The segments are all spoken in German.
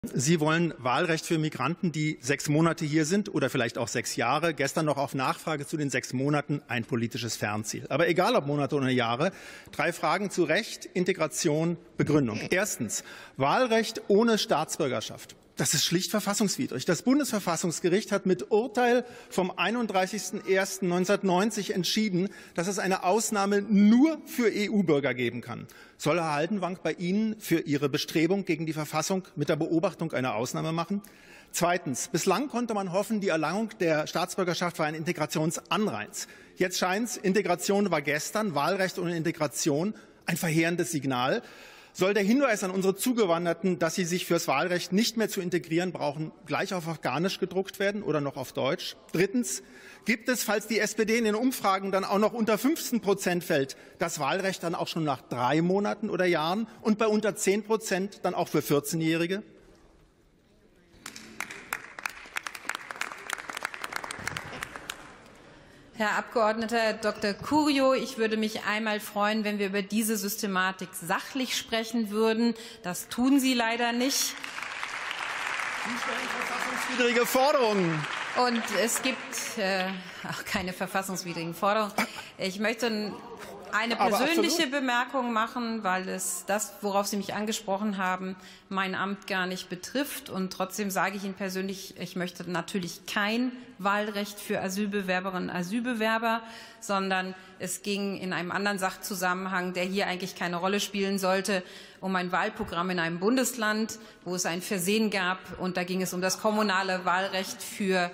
Sie wollen Wahlrecht für Migranten, die 6 Monate hier sind oder vielleicht auch 6 Jahre. Gestern noch auf Nachfrage zu den 6 Monaten ein politisches Fernziel. Aber egal ob Monate oder Jahre, 3 Fragen zu Recht, Integration, Begründung. Erstens, Wahlrecht ohne Staatsbürgerschaft. Das ist schlicht verfassungswidrig. Das Bundesverfassungsgericht hat mit Urteil vom 31.01.1990 entschieden, dass es eine Ausnahme nur für EU-Bürger geben kann. Soll Herr Haldenwang bei Ihnen für Ihre Bestrebung gegen die Verfassung mit der Beobachtung eine Ausnahme machen? Zweitens. Bislang konnte man hoffen, die Erlangung der Staatsbürgerschaft war ein Integrationsanreiz. Jetzt scheint es, Integration war gestern, Wahlrecht ohne Integration, ein verheerendes Signal. Soll der Hinweis an unsere Zugewanderten, dass sie sich fürs Wahlrecht nicht mehr zu integrieren brauchen, gleich auf Afghanisch gedruckt werden oder noch auf Deutsch? Drittens. Gibt es, falls die SPD in den Umfragen dann auch noch unter 15% fällt, das Wahlrecht dann auch schon nach 3 Monaten oder Jahren und bei unter 10% dann auch für 14-Jährige? Herr Abgeordneter Dr. Curio, ich würde mich einmal freuen, wenn wir über diese Systematik sachlich sprechen würden. Das tun Sie leider nicht. Sie stellen verfassungswidrige Forderungen. Und es gibt auch keine verfassungswidrigen Forderungen. Ich möchte eine persönliche Bemerkung machen, weil es das, worauf Sie mich angesprochen haben, mein Amt gar nicht betrifft. Und trotzdem sage ich Ihnen persönlich, ich möchte natürlich kein Wahlrecht für Asylbewerberinnen und Asylbewerber, sondern es ging in einem anderen Sachzusammenhang, der hier eigentlich keine Rolle spielen sollte, um ein Wahlprogramm in einem Bundesland, wo es ein Versehen gab. Und da ging es um das kommunale Wahlrecht für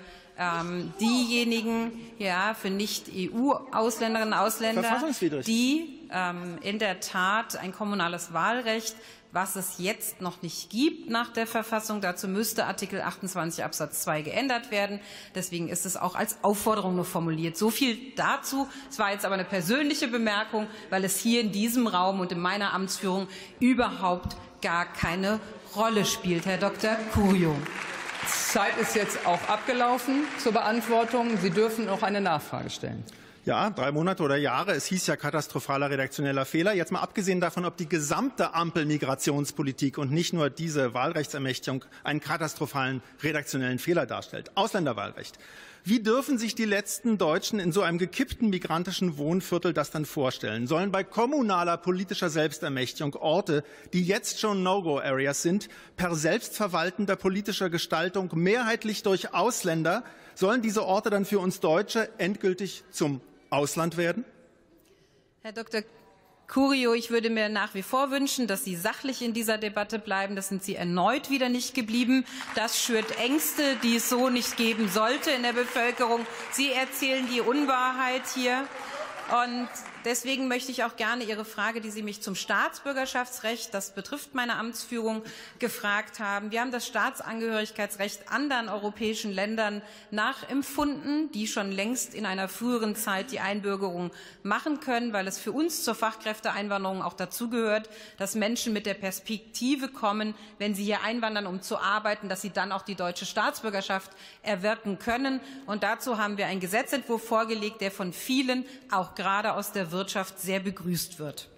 diejenigen, für Nicht-EU-Ausländerinnen und Ausländer, die in der Tat ein kommunales Wahlrecht, was es jetzt noch nicht gibt nach der Verfassung. Dazu müsste Artikel 28 Absatz 2 geändert werden. Deswegen ist es auch als Aufforderung nur formuliert. So viel dazu. Es war jetzt aber eine persönliche Bemerkung, weil es hier in diesem Raum und in meiner Amtsführung überhaupt gar keine Rolle spielt, Herr Dr. Curio. Zeit ist jetzt auch abgelaufen zur Beantwortung. Sie dürfen noch eine Nachfrage stellen. Ja, 3 Monate oder Jahre. Es hieß ja katastrophaler redaktioneller Fehler. Jetzt mal abgesehen davon, ob die gesamte Ampel-Migrationspolitik und nicht nur diese Wahlrechtsermächtigung einen katastrophalen redaktionellen Fehler darstellt. Ausländerwahlrecht. Wie dürfen sich die letzten Deutschen in so einem gekippten migrantischen Wohnviertel das dann vorstellen? Sollen bei kommunaler politischer Selbstermächtigung Orte, die jetzt schon No-Go-Areas sind, per selbstverwaltender politischer Gestaltung mehrheitlich durch Ausländer, sollen diese Orte dann für uns Deutsche endgültig zum Ausland werden? Herr Dr. Curio, ich würde mir nach wie vor wünschen, dass Sie sachlich in dieser Debatte bleiben. Das sind Sie erneut wieder nicht geblieben. Das schürt Ängste, die es so nicht geben sollte in der Bevölkerung. Sie erzählen die Unwahrheit hier. Und deswegen möchte ich auch gerne Ihre Frage, die Sie mich zum Staatsbürgerschaftsrecht, das betrifft meine Amtsführung, gefragt haben. Wir haben das Staatsangehörigkeitsrecht anderen europäischen Ländern nachempfunden, die schon längst in einer früheren Zeit die Einbürgerung machen können, weil es für uns zur Fachkräfteeinwanderung auch dazugehört, dass Menschen mit der Perspektive kommen, wenn sie hier einwandern, um zu arbeiten, dass sie dann auch die deutsche Staatsbürgerschaft erwirken können. Und dazu haben wir einen Gesetzentwurf vorgelegt, der von vielen, auch gerade aus der Wirtschaft, sehr begrüßt wird.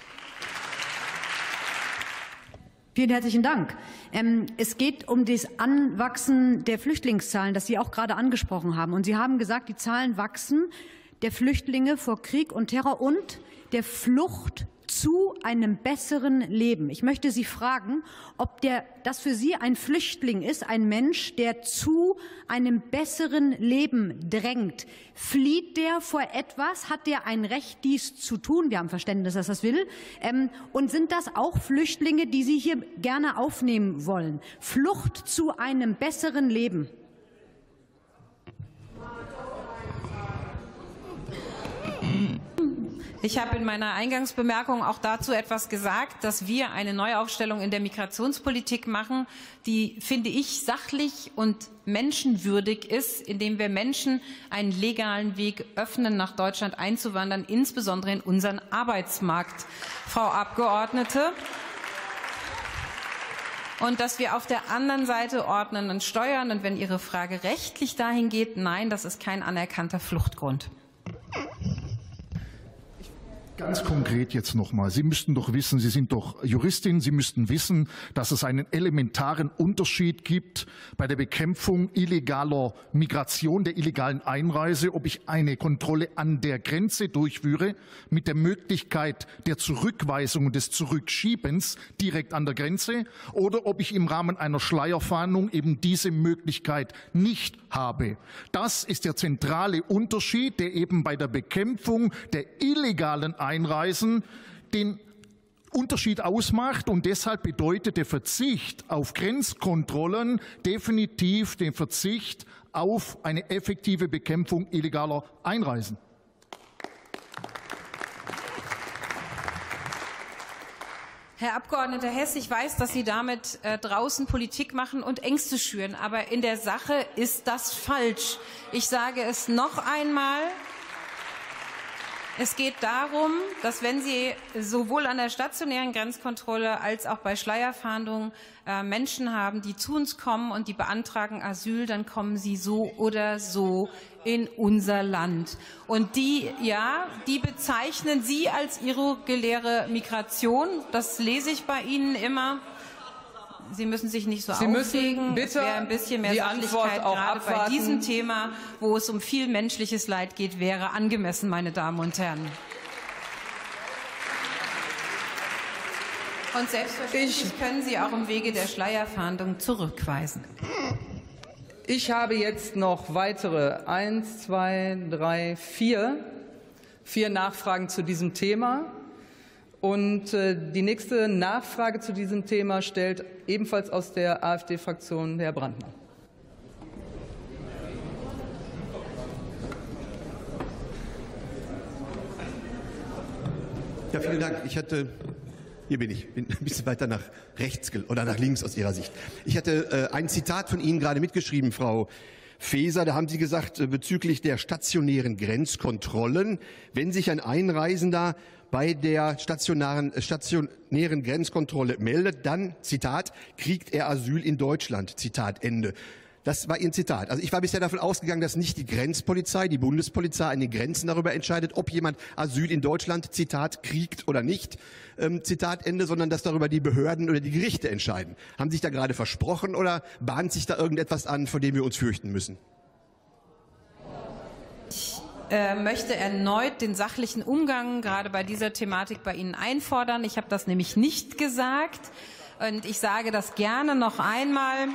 Vielen herzlichen Dank. Es geht um das Anwachsen der Flüchtlingszahlen, das Sie auch gerade angesprochen haben. Und Sie haben gesagt, die Zahlen wachsen der Flüchtlinge vor Krieg und Terror und der Flucht zu einem besseren Leben. Ich möchte Sie fragen, ob das für Sie ein Flüchtling ist, ein Mensch, der zu einem besseren Leben drängt. Flieht der vor etwas? Hat der ein Recht, dies zu tun? Wir haben Verständnis, dass das will. Und sind das auch Flüchtlinge, die Sie hier gerne aufnehmen wollen? Flucht zu einem besseren Leben. Ich habe in meiner Eingangsbemerkung auch dazu etwas gesagt, dass wir eine Neuaufstellung in der Migrationspolitik machen, die, finde ich, sachlich und menschenwürdig ist, indem wir Menschen einen legalen Weg öffnen, nach Deutschland einzuwandern, insbesondere in unseren Arbeitsmarkt, Frau Abgeordnete. Und dass wir auf der anderen Seite ordnen und steuern. Und wenn Ihre Frage rechtlich dahin geht, nein, das ist kein anerkannter Fluchtgrund. Ganz konkret jetzt nochmal. Sie müssten doch wissen, Sie sind doch Juristin, Sie müssten wissen, dass es einen elementaren Unterschied gibt bei der Bekämpfung illegaler Migration, der illegalen Einreise, ob ich eine Kontrolle an der Grenze durchführe, mit der Möglichkeit der Zurückweisung und des Zurückschiebens direkt an der Grenze, oder ob ich im Rahmen einer Schleierfahndung eben diese Möglichkeit nicht habe. Das ist der zentrale Unterschied, der eben bei der Bekämpfung der illegalen Einreisen den Unterschied ausmacht, und deshalb bedeutet der Verzicht auf Grenzkontrollen definitiv den Verzicht auf eine effektive Bekämpfung illegaler Einreisen. Herr Abgeordneter Hess, ich weiß, dass Sie damit draußen Politik machen und Ängste schüren, aber in der Sache ist das falsch. Ich sage es noch einmal. Es geht darum, dass wenn Sie sowohl an der stationären Grenzkontrolle als auch bei Schleierfahndungen Menschen haben, die zu uns kommen und die beantragen Asyl, dann kommen sie so oder so in unser Land. Und die bezeichnen Sie als irreguläre Migration. Das lese ich bei Ihnen immer. Sie müssen sich nicht so aufregen. Es wäre ein bisschen mehr Sachlichkeit gerade bei diesem Thema, wo es um viel menschliches Leid geht, wäre angemessen, meine Damen und Herren. Und selbstverständlich können Sie auch im Wege der Schleierfahndung zurückweisen. Ich habe jetzt noch weitere 4 Nachfragen zu diesem Thema. Und die nächste Nachfrage zu diesem Thema stellt ebenfalls aus der AfD-Fraktion Herr Brandner. Ja, vielen Dank. Hier bin ich, bin ein bisschen weiter nach rechts oder nach links aus Ihrer Sicht. Ich hatte ein Zitat von Ihnen gerade mitgeschrieben, Frau Faeser. Da haben Sie gesagt, bezüglich der stationären Grenzkontrollen, wenn sich ein Einreisender bei der stationären Grenzkontrolle meldet, dann, Zitat, kriegt er Asyl in Deutschland, Zitat Ende. Das war Ihr Zitat. Also ich war bisher davon ausgegangen, dass nicht die Grenzpolizei, die Bundespolizei an den Grenzen darüber entscheidet, ob jemand Asyl in Deutschland, Zitat, kriegt oder nicht, Zitat Ende, sondern dass darüber die Behörden oder die Gerichte entscheiden. Haben Sie sich da gerade versprochen oder bahnt sich da irgendetwas an, vor dem wir uns fürchten müssen? Ich möchte erneut den sachlichen Umgang gerade bei dieser Thematik bei Ihnen einfordern. Ich habe das nämlich nicht gesagt und ich sage das gerne noch einmal.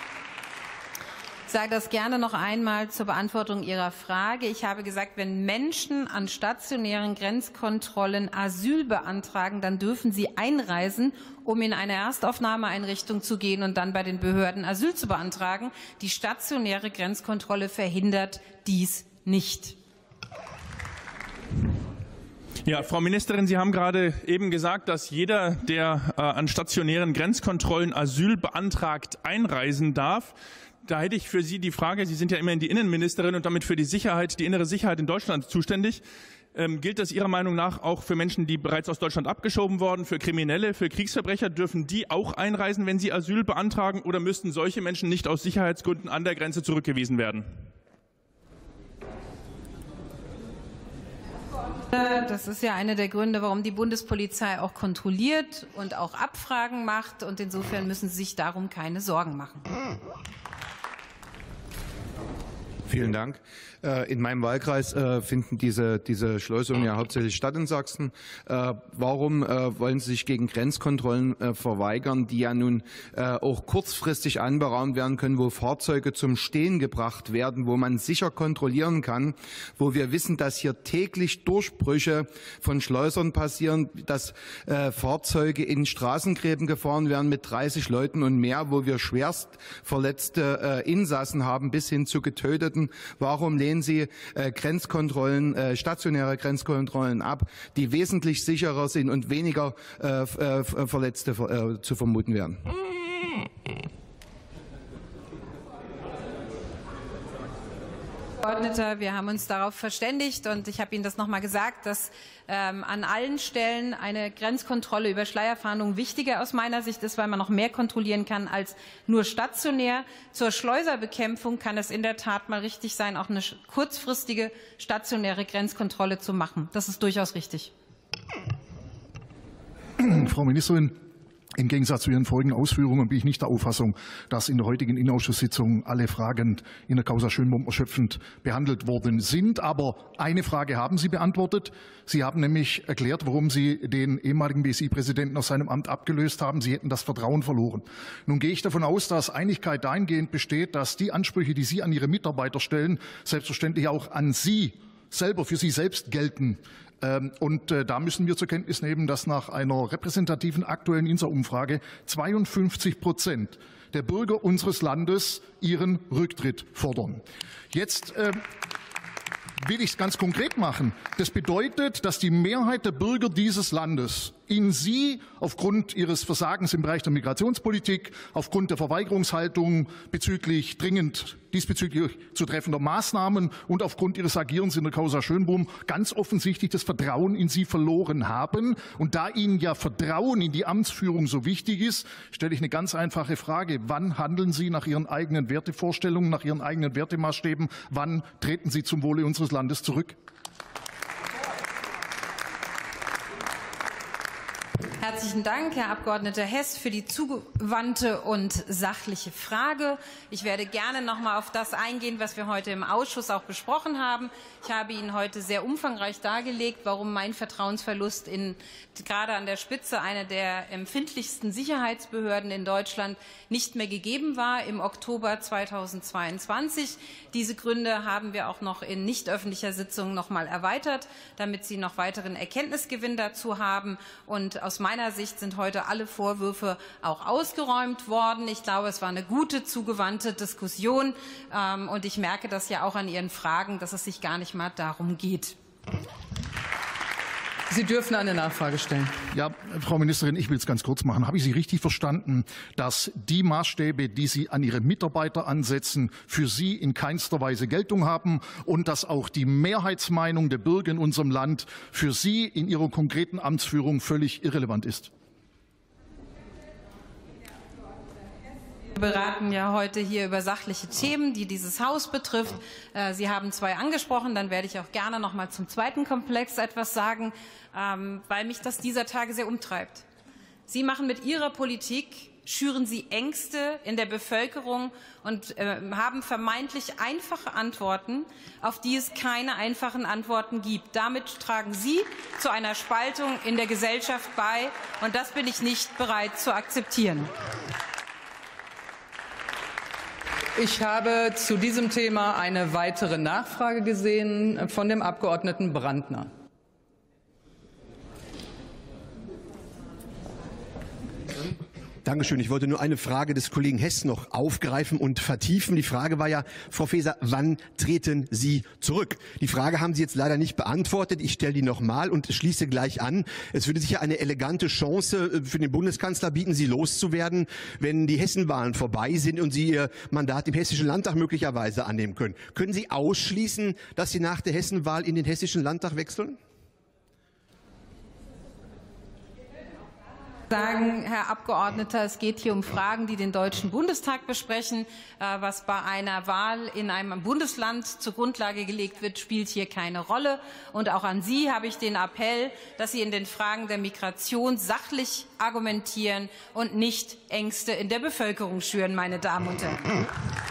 Zur Beantwortung Ihrer Frage. Ich habe gesagt, wenn Menschen an stationären Grenzkontrollen Asyl beantragen, dann dürfen sie einreisen, um in eine Erstaufnahmeeinrichtung zu gehen und dann bei den Behörden Asyl zu beantragen. Die stationäre Grenzkontrolle verhindert dies nicht. Ja, Frau Ministerin, Sie haben gerade eben gesagt, dass jeder, der an stationären Grenzkontrollen Asyl beantragt, einreisen darf. Da hätte ich für Sie die Frage, Sie sind ja immerhin die Innenministerin und damit für die Sicherheit, die innere Sicherheit in Deutschland zuständig. Gilt das Ihrer Meinung nach auch für Menschen, die bereits aus Deutschland abgeschoben wurden, für Kriminelle, für Kriegsverbrecher? Dürfen die auch einreisen, wenn sie Asyl beantragen, oder müssten solche Menschen nicht aus Sicherheitsgründen an der Grenze zurückgewiesen werden? Das ist ja einer der Gründe, warum die Bundespolizei auch kontrolliert und auch Abfragen macht. Und insofern müssen Sie sich darum keine Sorgen machen. Vielen Dank. In meinem Wahlkreis finden diese Schleusungen ja hauptsächlich statt in Sachsen. Warum wollen Sie sich gegen Grenzkontrollen verweigern, die ja nun auch kurzfristig anberaumt werden können, wo Fahrzeuge zum Stehen gebracht werden, wo man sicher kontrollieren kann, wo wir wissen, dass hier täglich Durchbrüche von Schleusern passieren, dass Fahrzeuge in Straßengräben gefahren werden mit 30 Leuten und mehr, wo wir schwerst verletzte Insassen haben bis hin zu Getöteten. Warum lehnen Sie Grenzkontrollen, stationäre Grenzkontrollen ab, die wesentlich sicherer sind und weniger Verletzte zu vermuten werden? Wir haben uns darauf verständigt und ich habe Ihnen das noch mal gesagt, dass an allen Stellen eine Grenzkontrolle über Schleierfahndung wichtiger aus meiner Sicht ist, weil man noch mehr kontrollieren kann als nur stationär. Zur Schleuserbekämpfung kann es in der Tat mal richtig sein, auch eine kurzfristige stationäre Grenzkontrolle zu machen. Das ist durchaus richtig. Frau Ministerin, im Gegensatz zu Ihren vorigen Ausführungen bin ich nicht der Auffassung, dass in der heutigen Innenausschusssitzung alle Fragen in der Causa Schönbohm erschöpfend behandelt worden sind. Aber eine Frage haben Sie beantwortet. Sie haben nämlich erklärt, warum Sie den ehemaligen BSI-Präsidenten aus seinem Amt abgelöst haben. Sie hätten das Vertrauen verloren. Nun gehe ich davon aus, dass Einigkeit dahingehend besteht, dass die Ansprüche, die Sie an Ihre Mitarbeiter stellen, selbstverständlich auch an Sie selber, für Sie selbst gelten. Und da müssen wir zur Kenntnis nehmen, dass nach einer repräsentativen aktuellen INSA-Umfrage 52% der Bürger unseres Landes ihren Rücktritt fordern. Jetzt will ich es ganz konkret machen. Das bedeutet, dass die Mehrheit der Bürger dieses Landes in Sie aufgrund Ihres Versagens im Bereich der Migrationspolitik, aufgrund der Verweigerungshaltung diesbezüglich zu treffender Maßnahmen und aufgrund Ihres Agierens in der Causa Schönbohm ganz offensichtlich das Vertrauen in Sie verloren haben. Und da Ihnen ja Vertrauen in die Amtsführung so wichtig ist, stelle ich eine ganz einfache Frage. Wann handeln Sie nach Ihren eigenen Wertevorstellungen, nach Ihren eigenen Wertemaßstäben? Wann treten Sie zum Wohle unseres Landes zurück? Herzlichen Dank, Herr Abgeordneter Hess, für die zugewandte und sachliche Frage. Ich werde gerne noch mal auf das eingehen, was wir heute im Ausschuss auch besprochen haben. Ich habe Ihnen heute sehr umfangreich dargelegt, warum mein Vertrauensverlust gerade an der Spitze einer der empfindlichsten Sicherheitsbehörden in Deutschland nicht mehr gegeben war im Oktober 2022. Diese Gründe haben wir auch noch in nicht öffentlicher Sitzung noch mal erweitert, damit Sie noch weiteren Erkenntnisgewinn dazu haben. Und aus meiner Sicht sind heute alle Vorwürfe auch ausgeräumt worden. Ich glaube, es war eine gute, zugewandte Diskussion. Und ich merke das ja auch an Ihren Fragen, dass es sich gar nicht mal darum geht. Sie dürfen eine Nachfrage stellen. Ja, Frau Ministerin, ich will es ganz kurz machen. Habe ich Sie richtig verstanden, dass die Maßstäbe, die Sie an Ihre Mitarbeiter ansetzen, für Sie in keinster Weise Geltung haben und dass auch die Mehrheitsmeinung der Bürger in unserem Land für Sie in Ihrer konkreten Amtsführung völlig irrelevant ist? Wir beraten ja heute hier über sachliche Themen, die dieses Haus betrifft. Sie haben zwei angesprochen, dann werde ich auch gerne noch mal zum zweiten Komplex etwas sagen, weil mich das dieser Tage sehr umtreibt. Sie machen mit Ihrer Politik, schüren Sie Ängste in der Bevölkerung und haben vermeintlich einfache Antworten, auf die es keine einfachen Antworten gibt. Damit tragen Sie zu einer Spaltung in der Gesellschaft bei, und das bin ich nicht bereit zu akzeptieren. Ich habe zu diesem Thema eine weitere Nachfrage gesehen von dem Abgeordneten Brandner. Dankeschön. Ich wollte nur eine Frage des Kollegen Hess noch aufgreifen und vertiefen. Die Frage war ja, Frau Faeser, wann treten Sie zurück? Die Frage haben Sie jetzt leider nicht beantwortet. Ich stelle die nochmal und schließe gleich an. Es würde sicher eine elegante Chance für den Bundeskanzler bieten, Sie loszuwerden, wenn die Hessenwahlen vorbei sind und Sie Ihr Mandat im Hessischen Landtag möglicherweise annehmen können. Können Sie ausschließen, dass Sie nach der Hessenwahl in den Hessischen Landtag wechseln? Sagen, Herr Abgeordneter, es geht hier um Fragen, die den Deutschen Bundestag besprechen. Was bei einer Wahl in einem Bundesland zur Grundlage gelegt wird, spielt hier keine Rolle. Und auch an Sie habe ich den Appell, dass Sie in den Fragen der Migration sachlich argumentieren und nicht Ängste in der Bevölkerung schüren, meine Damen und Herren.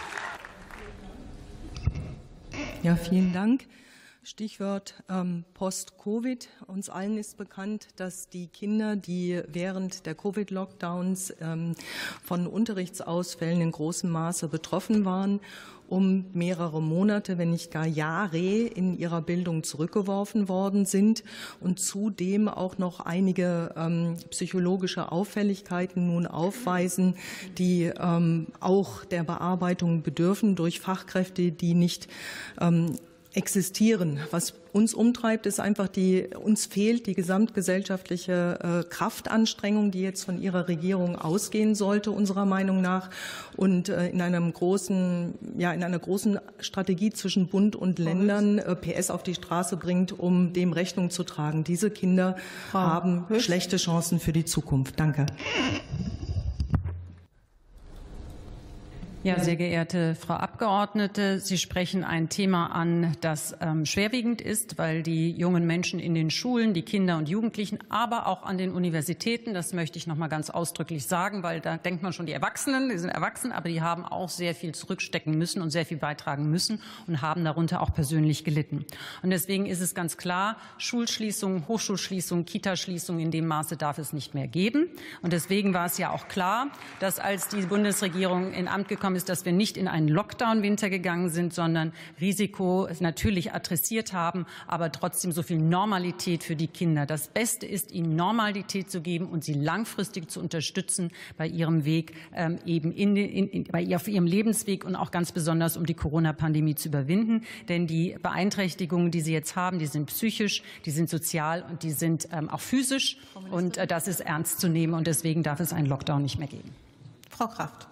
Ja, vielen Dank. Stichwort Post-Covid. Uns allen ist bekannt, dass die Kinder, die während der Covid-Lockdowns von Unterrichtsausfällen in großem Maße betroffen waren, um mehrere Monate, wenn nicht gar Jahre in ihrer Bildung zurückgeworfen worden sind und zudem auch noch einige psychologische Auffälligkeiten nun aufweisen, die auch der Bearbeitung bedürfen durch Fachkräfte, die nicht existieren. Was uns umtreibt, ist einfach uns fehlt die gesamtgesellschaftliche Kraftanstrengung, die jetzt von Ihrer Regierung ausgehen sollte, unserer Meinung nach, und in einer großen Strategie zwischen Bund und Ländern PS auf die Straße bringt, um dem Rechnung zu tragen. Diese Kinder haben schlechte Chancen für die Zukunft. Danke. Ja, sehr geehrte Frau Abgeordnete, Sie sprechen ein Thema an, das schwerwiegend ist, weil die jungen Menschen in den Schulen, die Kinder und Jugendlichen, aber auch an den Universitäten, das möchte ich noch mal ganz ausdrücklich sagen, weil da denkt man schon, die Erwachsenen, die sind erwachsen, aber die haben auch sehr viel zurückstecken müssen und sehr viel beitragen müssen und haben darunter auch persönlich gelitten. Und deswegen ist es ganz klar, Schulschließungen, Hochschulschließungen, Kitaschließungen in dem Maße darf es nicht mehr geben. Und deswegen war es ja auch klar, dass als die Bundesregierung in Amt gekommen ist, dass wir nicht in einen Lockdown-Winter gegangen sind, sondern Risiko natürlich adressiert haben, aber trotzdem so viel Normalität für die Kinder. Das Beste ist, ihnen Normalität zu geben und sie langfristig zu unterstützen bei ihrem Weg, auf ihrem Lebensweg und auch ganz besonders, um die Corona-Pandemie zu überwinden. Denn die Beeinträchtigungen, die sie jetzt haben, die sind psychisch, die sind sozial und die sind auch physisch. Und das ist ernst zu nehmen. Und deswegen darf es einen Lockdown nicht mehr geben. Frau Kraft.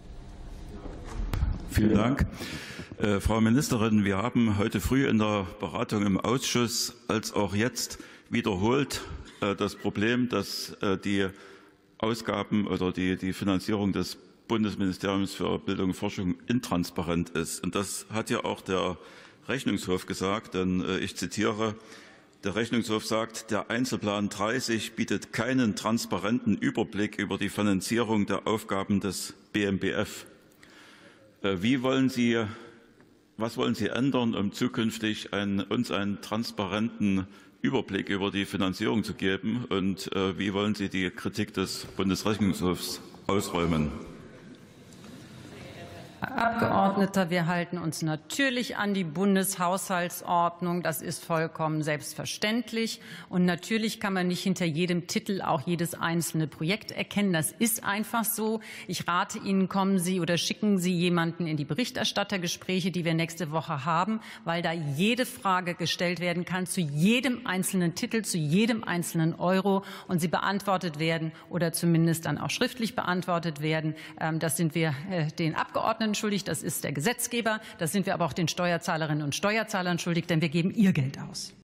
Vielen Dank. Frau Ministerin, wir haben heute früh in der Beratung im Ausschuss als auch jetzt wiederholt das Problem, dass die Ausgaben oder die Finanzierung des Bundesministeriums für Bildung und Forschung intransparent ist. Und das hat ja auch der Rechnungshof gesagt, denn ich zitiere, der Rechnungshof sagt, der Einzelplan 30 bietet keinen transparenten Überblick über die Finanzierung der Aufgaben des BMBF. Was wollen Sie ändern, um zukünftig uns einen transparenten Überblick über die Finanzierung zu geben? Und wie wollen Sie die Kritik des Bundesrechnungshofs ausräumen? Abgeordneter, wir halten uns natürlich an die Bundeshaushaltsordnung. Das ist vollkommen selbstverständlich. Und natürlich kann man nicht hinter jedem Titel auch jedes einzelne Projekt erkennen. Das ist einfach so. Ich rate Ihnen, kommen Sie oder schicken Sie jemanden in die Berichterstattergespräche, die wir nächste Woche haben, weil da jede Frage gestellt werden kann zu jedem einzelnen Titel, zu jedem einzelnen Euro und sie beantwortet werden oder zumindest dann auch schriftlich beantwortet werden. Das sind wir den Abgeordneten schuldig, das ist der Gesetzgeber, das sind wir aber auch den Steuerzahlerinnen und Steuerzahlern schuldig, denn wir geben ihr Geld aus.